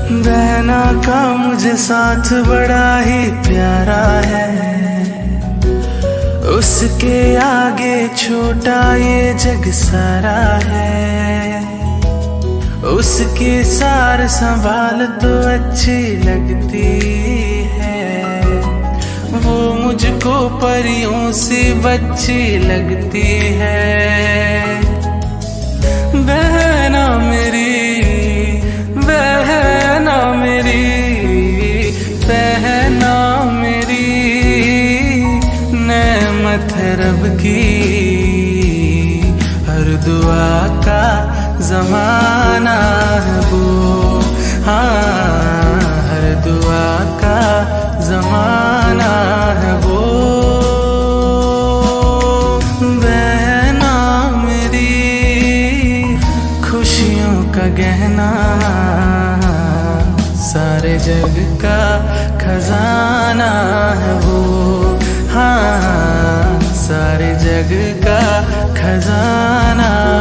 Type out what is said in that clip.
बहना का मुझे साथ बड़ा ही प्यारा है, उसके आगे छोटा ये जग सारा है। उसकी सार संभाल तो अच्छी लगती है, वो मुझको परियों सी बच्ची लगती है। बहना मेरी, बहना मेरी, बहना मेरी, नेमत है रब की, हर दुआ का ज़माना है वो। हाँ, हर दुआ का ज़माना है वो। बहना मेरी, खुशियों का गहना, सारे जग का खजाना है वो। हाँ, सारे जग का खजाना